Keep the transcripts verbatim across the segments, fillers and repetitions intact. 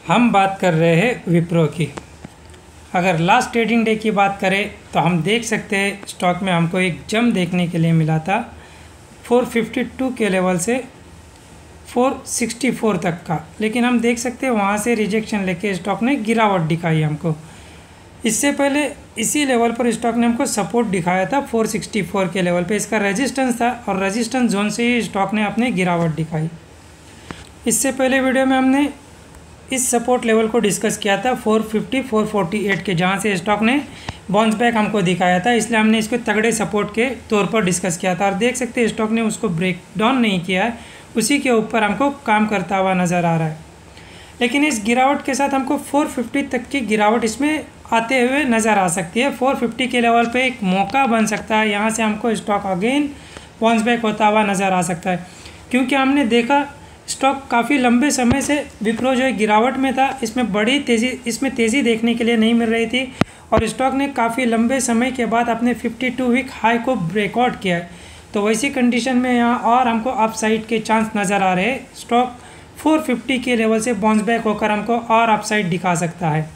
हम बात कर रहे हैं विप्रो की। अगर लास्ट ट्रेडिंग डे की बात करें तो हम देख सकते हैं स्टॉक में हमको एक जंप देखने के लिए मिला था चार सौ बावन के लेवल से चार सौ चौंसठ तक का, लेकिन हम देख सकते हैं वहाँ से रिजेक्शन लेके स्टॉक ने गिरावट दिखाई हमको। इससे पहले इसी लेवल पर स्टॉक ने हमको सपोर्ट दिखाया था चार सौ चौंसठ के लेवल पे, इसका रेजिस्टेंस था और रेजिस्टेंस जोन से ही स्टॉक ने अपने गिरावट दिखाई। इससे पहले वीडियो में हमने इस सपोर्ट लेवल को डिस्कस किया था चार सौ पचास, चार सौ अड़तालीस के, जहां से स्टॉक ने बाउंस बैक हमको दिखाया था, इसलिए हमने इसको तगड़े सपोर्ट के तौर पर डिस्कस किया था। और देख सकते हैं स्टॉक ने उसको ब्रेक डाउन नहीं किया है, उसी के ऊपर हमको काम करता हुआ नज़र आ रहा है। लेकिन इस गिरावट के साथ हमको चार सौ पचास तक की गिरावट इसमें आते हुए नज़र आ सकती है। चार सौ पचास के लेवल पे एक मौका बन सकता है, यहाँ से हमको स्टॉक अगेन बाउंस बैक होता हुआ नज़र आ सकता है, क्योंकि हमने देखा स्टॉक काफ़ी लंबे समय से विप्रो जो है गिरावट में था, इसमें बड़ी तेज़ी इसमें तेज़ी देखने के लिए नहीं मिल रही थी और स्टॉक ने काफ़ी लंबे समय के बाद अपने बावन वीक हाई को ब्रेकआउट किया है। तो वैसी कंडीशन में यहाँ और हमको अपसाइड के चांस नज़र आ रहे हैं। स्टॉक चार सौ पचास के लेवल से बाउंस बैक होकर हमको और अपसाइड दिखा सकता है।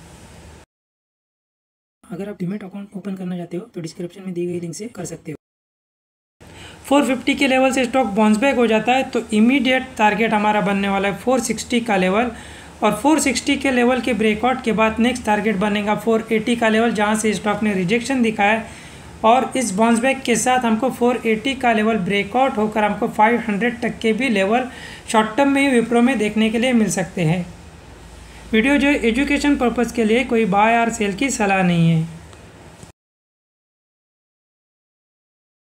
अगर आप डीमैट अकाउंट ओपन करना चाहते हो तो डिस्क्रिप्शन में दी गई लिंक से कर सकते हो। चार सौ पचास के लेवल से स्टॉक बाउंस बैक हो जाता है तो इमीडिएट टारगेट हमारा बनने वाला है चार सौ साठ का लेवल, और चार सौ साठ के लेवल के ब्रेकआउट के बाद नेक्स्ट टारगेट बनेगा चार सौ अस्सी का लेवल, जहां से स्टॉक ने रिजेक्शन दिखाया है। और इस बाउंस बैक के साथ हमको चार सौ अस्सी का लेवल ब्रेकआउट होकर हमको पाँच सौ तक के भी लेवल शॉर्ट टर्म में ही विप्रो में देखने के लिए मिल सकते हैं। वीडियो जो एजुकेशन पर्पज़ के लिए कोई बाय और सेल की सलाह नहीं है।